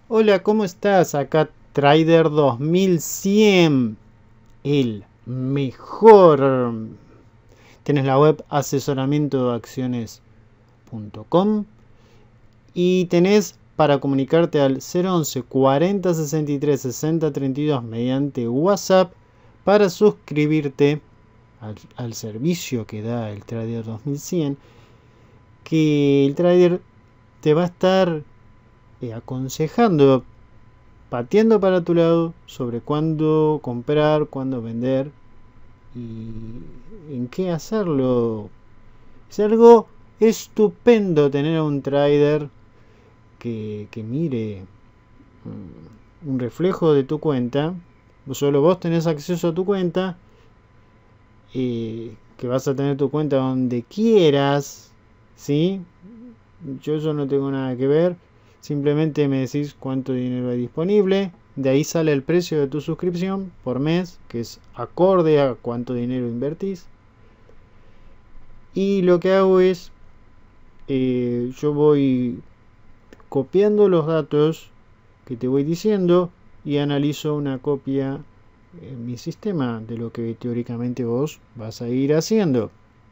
Hola, ¿cómo estás? Acá Trader 2100, el mejor. Tienes la web asesoramientodeacciones.com y tenés para comunicarte al 011 40 63 60 32 mediante WhatsApp para suscribirte al servicio que da el Trader 2100, que el Trader te va a estar aconsejando, pateando para tu lado sobre cuándo comprar, cuándo vender y en qué hacerlo. Es algo estupendo tener a un trader que mire un reflejo de tu cuenta. Solo vos tenés acceso a tu cuenta, que vas a tener tu cuenta donde quieras, ¿sí? Yo eso no tengo nada que ver. Simplemente me decís cuánto dinero hay disponible. De ahí sale el precio de tu suscripción por mes, que es acorde a cuánto dinero invertís. Y lo que hago es, yo voy copiando los datos que te voy diciendo y analizo una copia en mi sistema de lo que teóricamente vos vas a ir haciendo.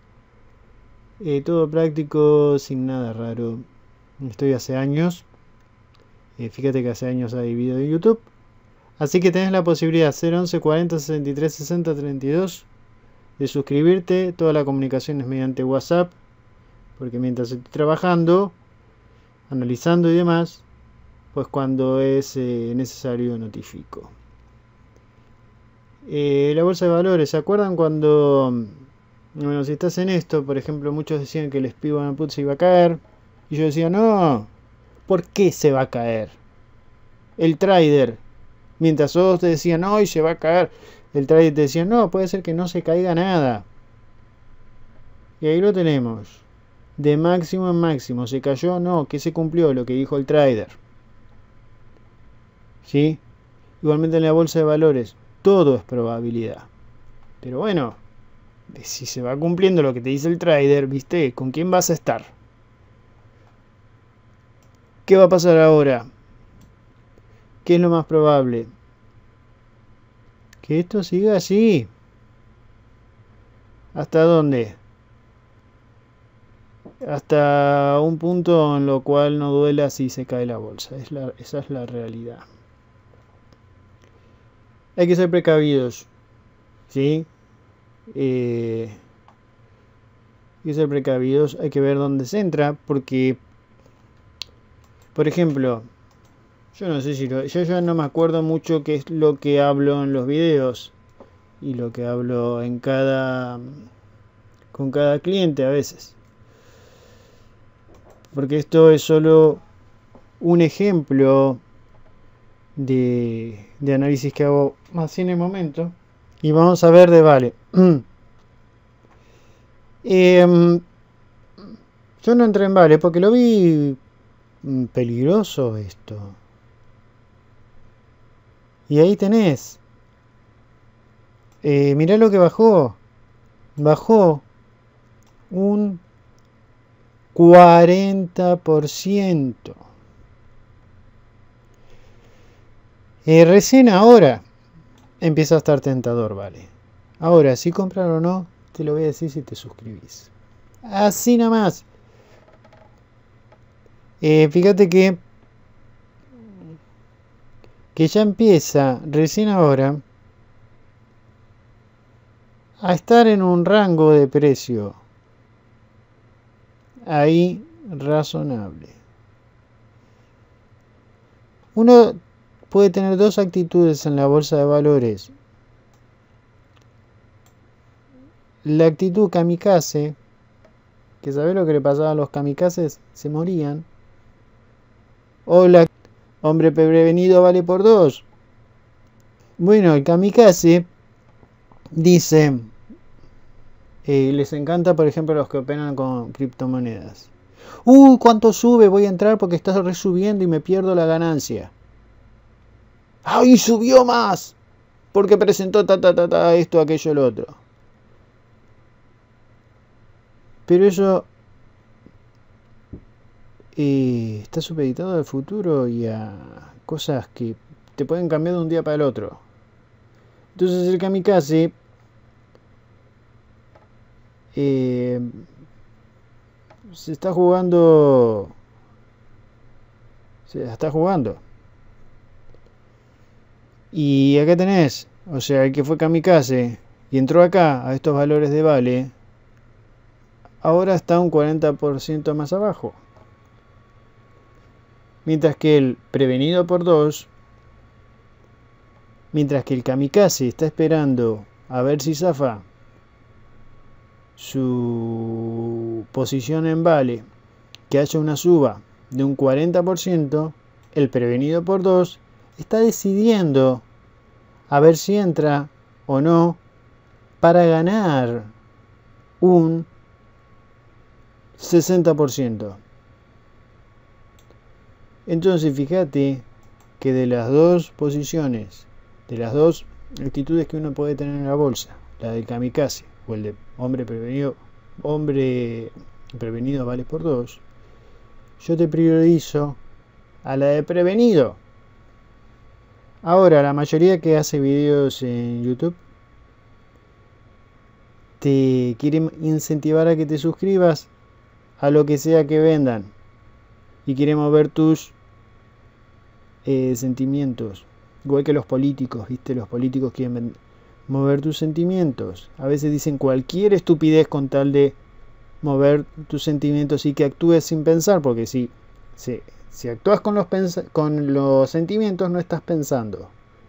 Todo práctico, sin nada raro. Estoy hace años. Fíjate que hace años hay video de YouTube. Así que tenés la posibilidad 011 40 63 60 32 de suscribirte. Toda la comunicación es mediante WhatsApp, porque mientras estoy trabajando, analizando y demás, pues cuando es necesario notifico. La bolsa de valores, ¿se acuerdan cuando, bueno, si estás en esto, por ejemplo, muchos decían que el SPY Put se iba a caer, y yo decía, no, ¿por qué se va a caer? El trader, mientras todos te decían, no, y se va a caer, el trader te decía, no, puede ser que no se caiga nada. Y ahí lo tenemos. De máximo en máximo. ¿Se cayó? No, que se cumplió lo que dijo el trader. ¿Sí? Igualmente en la bolsa de valores, todo es probabilidad. Pero bueno, si se va cumpliendo lo que te dice el trader, ¿viste? ¿Con quién vas a estar? ¿Qué va a pasar ahora? ¿Qué es lo más probable? Que esto siga así. ¿Hasta dónde? Hasta un punto en lo cual no duela si se cae la bolsa. Esa es la realidad. Hay que ser precavidos, ¿sí? Hay que ser precavidos, hay que ver dónde se entra, porque, por ejemplo, yo no sé si yo ya no me acuerdo mucho qué es lo que hablo en los videos y lo que hablo con cada cliente a veces, porque esto es solo un ejemplo de análisis que hago más en el momento. Y vamos a ver de Vale. Yo no entré en Vale porque lo vi peligroso esto. Y ahí tenés. Mirá lo que bajó. Bajó un 40%. Recién ahora empieza a estar tentador, vale. Ahora, si comprar o no, te lo voy a decir si te suscribís. Así nada más. Fíjate que ya empieza recién ahora a estar en un rango de precio ahí razonable. Uno puede tener dos actitudes en la bolsa de valores. La actitud kamikaze, que sabés lo que le pasaba a los kamikazes, se morían. O la hombre prevenido vale por dos. Bueno, el kamikaze dice, les encanta, por ejemplo, los que operan con criptomonedas. ¿Cuánto sube? Voy a entrar porque está resubiendo y me pierdo la ganancia. ¡Ay, subió más! Porque presentó esto, aquello, lo otro. Pero eso está supeditado al futuro y a cosas que te pueden cambiar de un día para el otro. Entonces el kamikaze se está jugando. Se la está jugando. Y acá tenés, o sea, el que fue kamikaze y entró acá a estos valores de vale, ahora está un 40% más abajo. Mientras que el prevenido por 2, mientras que el kamikaze está esperando a ver si zafa su posición en vale, que haya una suba de un 40%, el prevenido por 2 está decidiendo a ver si entra o no para ganar un 60%. Entonces fíjate que de las dos posiciones, de las dos actitudes que uno puede tener en la bolsa, la del kamikaze o el de hombre prevenido vale por 2, yo te priorizo a la de prevenido. Ahora, la mayoría que hace videos en YouTube te quieren incentivar a que te suscribas a lo que sea que vendan y quieren mover tus sentimientos, igual que los políticos, ¿viste? Los políticos quieren mover tus sentimientos. A veces dicen cualquier estupidez con tal de mover tus sentimientos y que actúes sin pensar, porque si actúas con los sentimientos no estás pensando.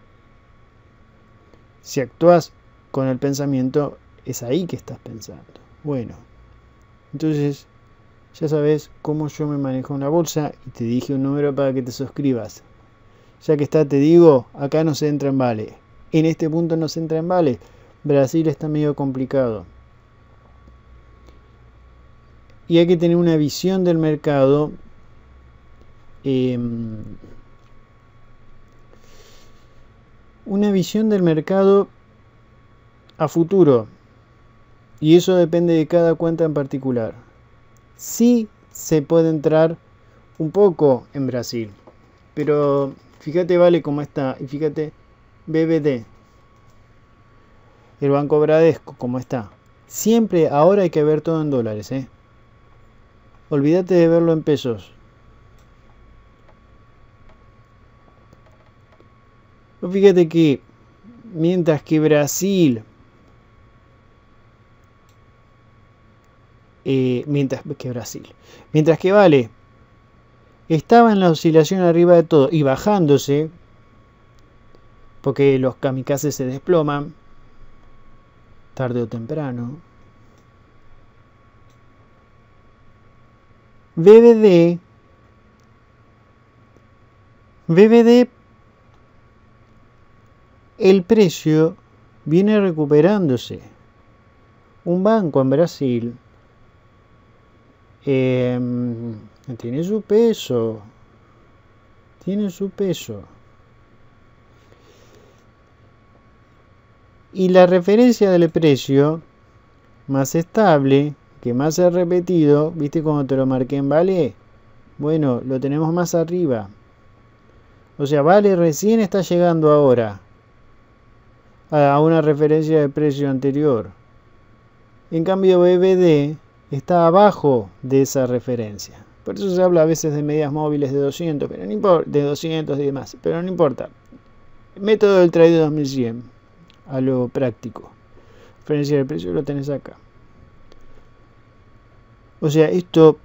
Si actúas con el pensamiento es ahí que estás pensando. Bueno, entonces ya sabes cómo yo me manejo en la bolsa y te dije un número para que te suscribas. Ya que está, te digo, acá no se entra en vale. En este punto no se entra en vale. Brasil está medio complicado. Y hay que tener una visión del mercado a futuro. Y eso depende de cada cuenta en particular. Sí se puede entrar un poco en Brasil. Pero fíjate vale cómo está. Y fíjate BBD. El Banco Bradesco cómo está. Siempre ahora hay que ver todo en dólares. Olvídate de verlo en pesos. Fíjate que mientras que Brasil, mientras que vale, estaba en la oscilación arriba de todo y bajándose, porque los kamikazes se desploman, tarde o temprano. BBD, el precio viene recuperándose. Un banco en Brasil tiene su peso. Y la referencia del precio más estable, que más se ha repetido, ¿viste cómo te lo marqué en vale? Bueno, lo tenemos más arriba. O sea, vale recién está llegando ahora a una referencia de precio anterior. En cambio, BBD está abajo de esa referencia. Por eso se habla a veces de medias móviles de 200, pero no importa, de 200 y demás, pero no importa. Método del trade 2100, a lo práctico. Referencia de precio lo tenés acá. O sea, esto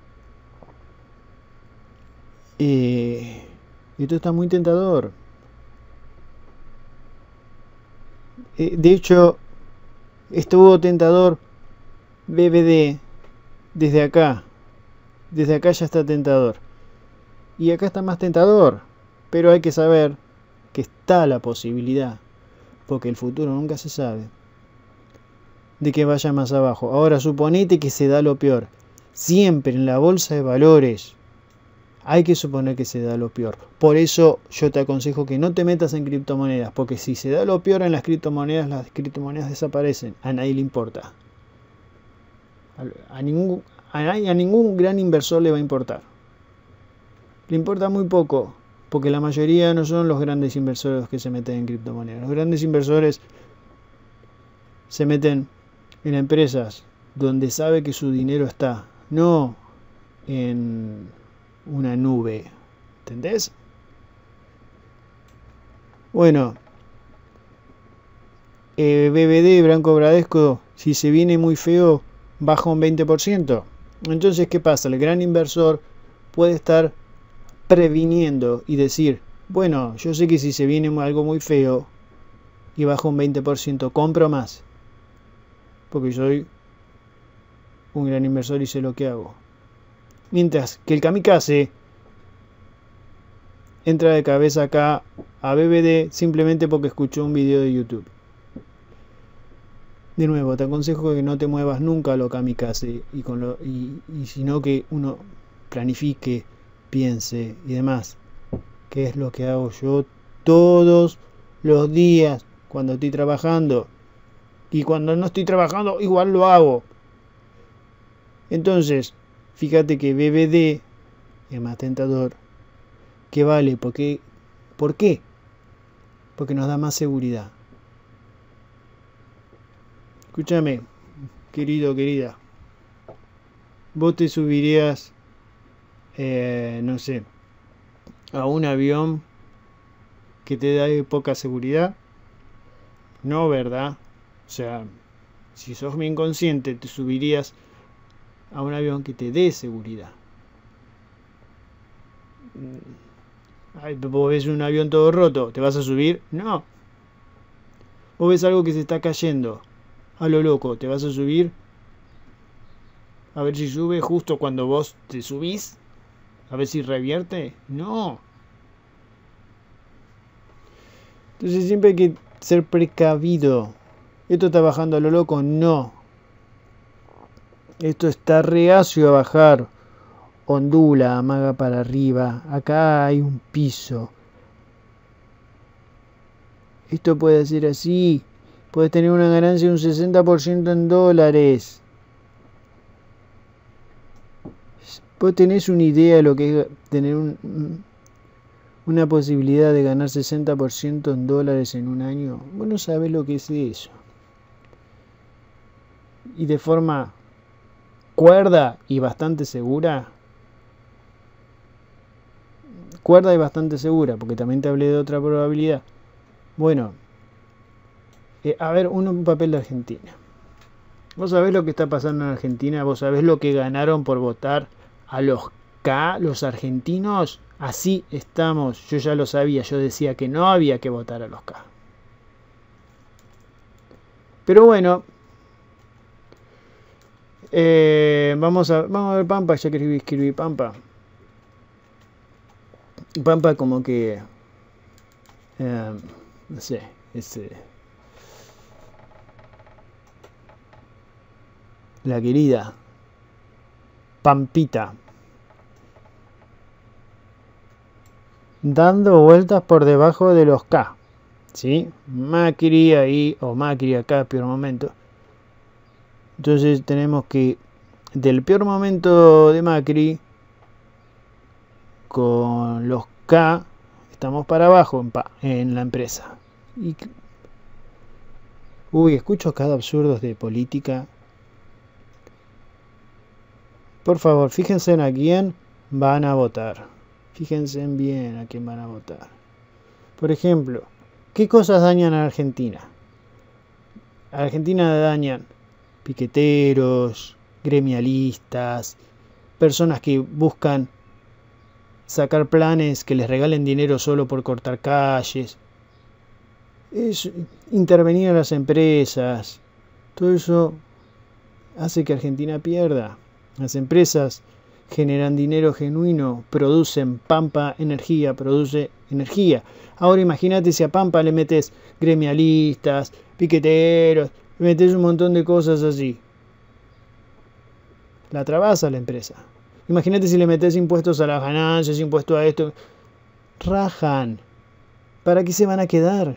está muy tentador. De hecho, estuvo tentador BBD desde acá. Desde acá ya está tentador. Y acá está más tentador. Pero hay que saber que está la posibilidad, porque el futuro nunca se sabe, de que vaya más abajo. Ahora, suponete que se da lo peor. Siempre en la bolsa de valores hay que suponer que se da lo peor. Por eso yo te aconsejo que no te metas en criptomonedas, porque si se da lo peor en las criptomonedas desaparecen. A nadie le importa. A ningún gran inversor le va a importar. Le importa muy poco Porque la mayoría no son los grandes inversores los que se meten en criptomonedas. Los grandes inversores se meten en empresas donde sabe que su dinero está, no en una nube. ¿Entendés? Bueno, BBD, Banco Bradesco, si se viene muy feo, baja un 20%. Entonces, ¿qué pasa? El gran inversor puede estar previniendo y decir, bueno, yo sé que si se viene algo muy feo y baja un 20%, compro más. Porque soy un gran inversor y sé lo que hago. Mientras que el kamikaze entra de cabeza acá a BBD simplemente porque escuchó un video de YouTube. De nuevo, te aconsejo que no te muevas nunca a lo kamikaze y sino que uno planifique, piense y demás. ¿Qué es lo que hago yo todos los días cuando estoy trabajando? Y cuando no estoy trabajando, igual lo hago. Entonces, fíjate que BBD es más tentador. ¿Qué vale? ¿Por qué? Porque nos da más seguridad. Escúchame, querido, querida. Vos te subirías, no sé, a un avión que te da poca seguridad. No, ¿verdad? O sea, si sos bien consciente, te subirías a un avión que te dé seguridad. Ay, vos ves un avión todo roto, ¿te vas a subir? No. Vos ves algo que se está cayendo a lo loco, ¿te vas a subir? A ver si sube justo cuando vos te subís. A ver si revierte. No. Entonces siempre hay que ser precavido. ¿Esto está bajando a lo loco? No. Esto está reacio a bajar. Ondula, amaga para arriba. Acá hay un piso. Esto puede ser así. Puedes tener una ganancia de un 60% en dólares. Vos tenés una idea de lo que es tener una posibilidad de ganar 60% en dólares en un año. Vos no sabés lo que es eso. Y de forma cuerda y bastante segura. Cuerda y bastante segura, porque también te hablé de otra probabilidad. Bueno, a ver, un papel de Argentina. ¿Vos sabés lo que está pasando en Argentina? ¿Vos sabés lo que ganaron por votar a los K, los argentinos? Así estamos. Yo ya lo sabía. Yo decía que no había que votar a los K. Pero bueno. Vamos a ver Pampa. Ya que escribí Pampa. Pampa como que... no sé. La querida Pampita. Dando vueltas por debajo de los K. ¿Sí? Macri ahí, o Macri acá, peor momento. Entonces tenemos que del peor momento de Macri con los K estamos para abajo en la empresa. Escucho cada absurdo de política. Por favor, fíjense en a quién van a votar. Fíjense bien a quién van a votar. Por ejemplo, ¿qué cosas dañan a Argentina? A Argentina dañan piqueteros, gremialistas, personas que buscan sacar planes que les regalen dinero solo por cortar calles. Es intervenir a las empresas. Todo eso hace que Argentina pierda. Las empresas generan dinero genuino, producen. Pampa Energía produce energía. Ahora imagínate si a Pampa le metes gremialistas, piqueteros, le metes un montón de cosas así. La trabas a la empresa. Imagínate si le metes impuestos a las ganancias, impuestos a esto. Rajan. ¿Para qué se van a quedar?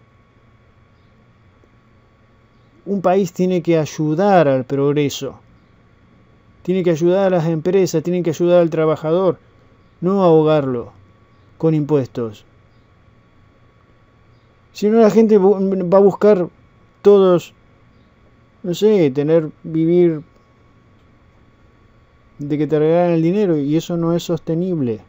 Un país tiene que ayudar al progreso. Tiene que ayudar a las empresas, tiene que ayudar al trabajador, no ahogarlo con impuestos. Si no, la gente va a buscar todos, no sé, vivir de que te regalan el dinero, y eso no es sostenible.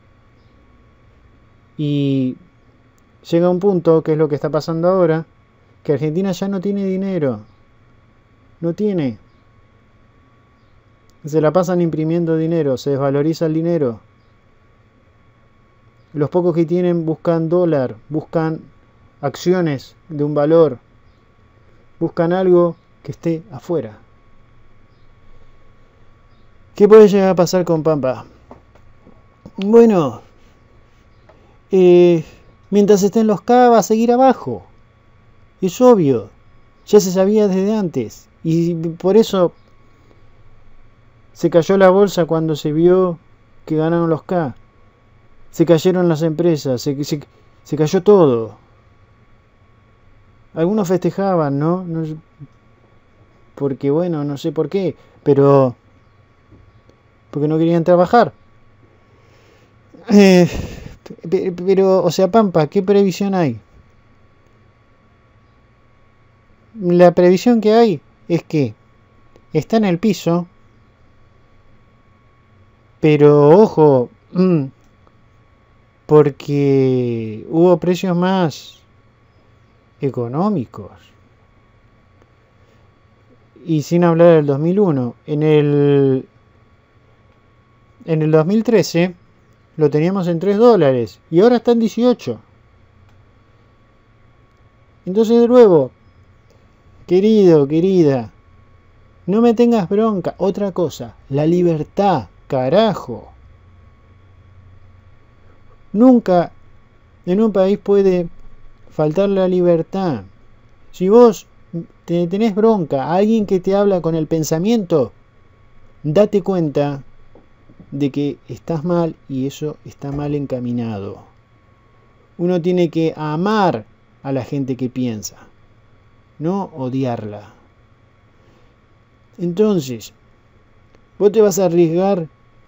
Y llega un punto, que es lo que está pasando ahora, que Argentina ya no tiene dinero. No tiene. Se la pasan imprimiendo dinero, se desvaloriza el dinero. Los pocos que tienen buscan dólar, buscan acciones de un valor, buscan algo que esté afuera. ¿Qué puede llegar a pasar con Pampa? Bueno, mientras estén los K va a seguir abajo. Es obvio, ya se sabía desde antes. Y por eso se cayó la bolsa cuando se vio que ganaron los K. Se cayeron las empresas, se cayó todo. Algunos festejaban, ¿no? Porque bueno, no sé por qué, pero porque no querían trabajar. Pero, o sea, Pampa, ¿qué previsión hay? La previsión que hay es que está en el piso, pero ojo, porque hubo precios más económicos. Y sin hablar del 2001, en el 2013 lo teníamos en $3 y ahora está en 18. Entonces, de nuevo, querido, querida, no me tengas bronca. Otra cosa, la libertad, carajo. Nunca en un país puede faltar la libertad. Si vos tenés bronca a alguien que te habla con el pensamiento, date cuenta de que estás mal y eso está mal encaminado. Uno tiene que amar a la gente que piensa, no odiarla. Entonces, vos te vas a arriesgar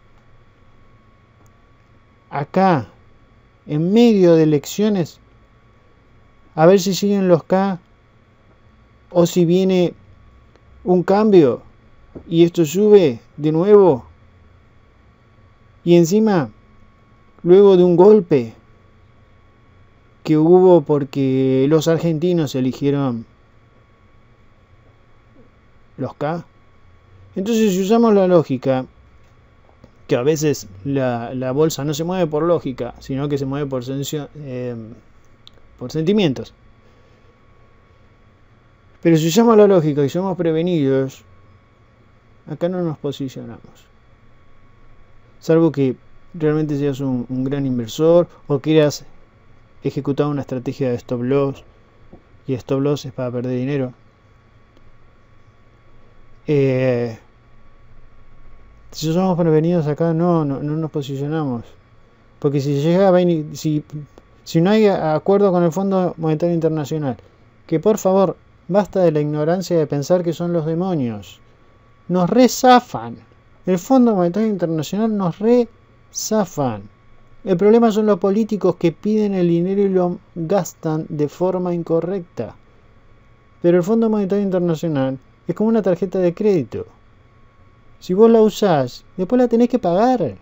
acá, en medio de elecciones, a ver si siguen los K o si viene un cambio y esto sube de nuevo. Y encima, luego de un golpe que hubo porque los argentinos eligieron los K. Entonces, si usamos la lógica, que a veces la bolsa no se mueve por lógica, sino que se mueve por sentimientos. Pero si usamos la lógica y somos prevenidos, acá no nos posicionamos. Salvo que realmente seas un gran inversor o quieras ejecutar una estrategia de stop loss. Y stop loss es para perder dinero. Si somos prevenidos acá no nos posicionamos. Porque si llega a venir, si no hay acuerdo con el Fondo Monetario Internacional, que por favor, basta de la ignorancia de pensar que son los demonios. Nos rezafan. El Fondo Monetario Internacional nos rezafan. El problema son los políticos que piden el dinero y lo gastan de forma incorrecta. Pero el Fondo Monetario Internacional es como una tarjeta de crédito. Si vos la usás, después la tenés que pagar.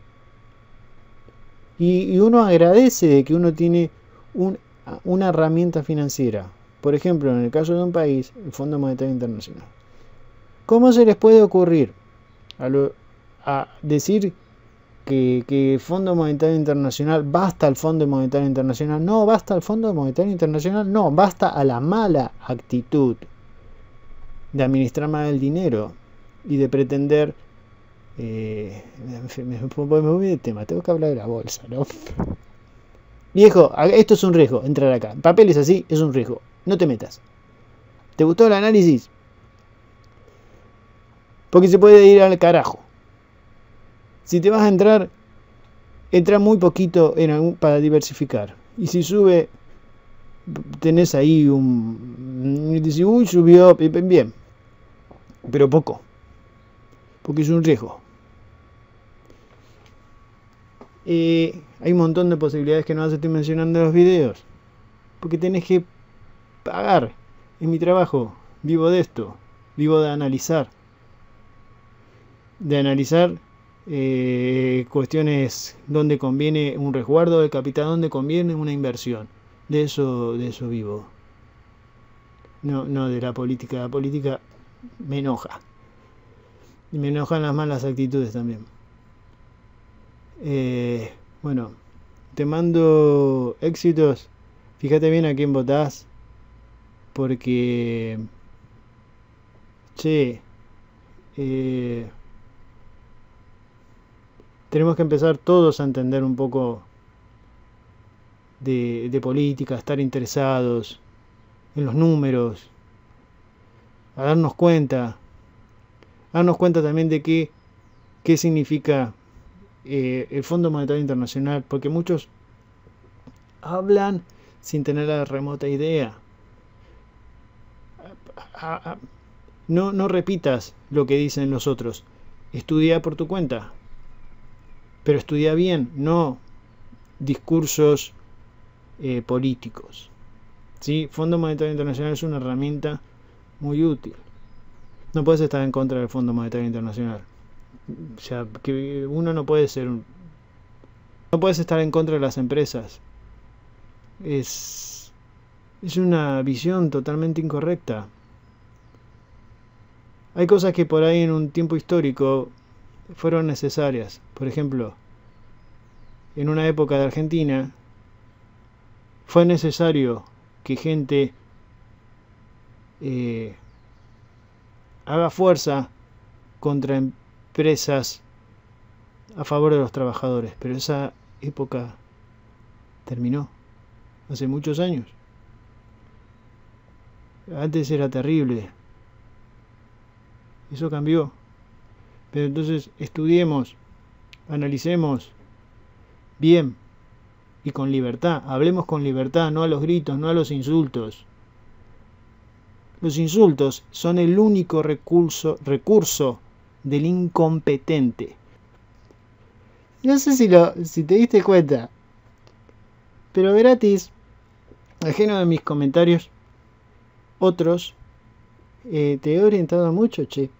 Y uno agradece de que uno tiene una herramienta financiera. Por ejemplo, en el caso de un país, el Fondo Monetario Internacional. ¿Cómo se les puede ocurrir a decir que el Fondo Monetario Internacional, basta al Fondo Monetario Internacional? No, basta al Fondo Monetario Internacional, no, basta a la mala actitud de administrar mal el dinero y de pretender... me voy de tema, tengo que hablar de la bolsa, ¿no? Viejo, esto es un riesgo, entrar acá. Papeles así es un riesgo, no te metas. ¿Te gustó el análisis? Porque se puede ir al carajo. Si te vas a entrar, entra muy poquito para diversificar. Y si sube, tenés ahí dice, uy, subió, bien. Pero poco. Porque es un riesgo. hay un montón de posibilidades que no las estoy mencionando en los videos. Porque tenés que pagar. En mi trabajo vivo de esto. Vivo de analizar. De analizar cuestiones donde conviene un resguardo del capital, donde conviene una inversión. De eso vivo. No de la política. La política me enoja. Y me enojan las malas actitudes también. Bueno, te mando éxitos. Fíjate bien a quién votás. Porque, che, tenemos que empezar todos a entender un poco de política, a estar interesados en los números, a darnos cuenta también de qué significa el Fondo Monetario Internacional, porque muchos hablan sin tener la remota idea. No repitas lo que dicen los otros, estudia por tu cuenta, pero estudia bien, no discursos políticos. ¿Sí? Fondo Monetario Internacional es una herramienta muy útil. No puedes estar en contra del Fondo Monetario Internacional. O sea, que uno no puede ser no puedes estar en contra de las empresas. Es una visión totalmente incorrecta. Hay cosas que por ahí en un tiempo histórico fueron necesarias. Por ejemplo, en una época de Argentina fue necesario que gente haga fuerza contra empresas a favor de los trabajadores, pero esa época terminó hace muchos años. Antes era terrible, eso cambió. Pero entonces estudiemos, analicemos bien y con libertad, hablemos con libertad, no a los gritos, no a los insultos. Los insultos son el único recurso del incompetente. No sé si te diste cuenta, pero gratis, ajeno de mis comentarios, otros, te he orientado mucho, che.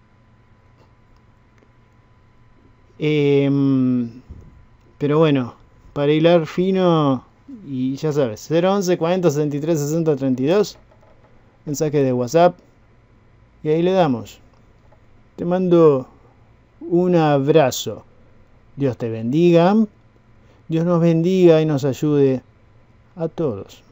Pero bueno, para hilar fino, y ya sabes, 011 40 63 60 32, mensaje de WhatsApp, y ahí le damos. Te mando un abrazo. Dios te bendiga, Dios nos bendiga y nos ayude a todos.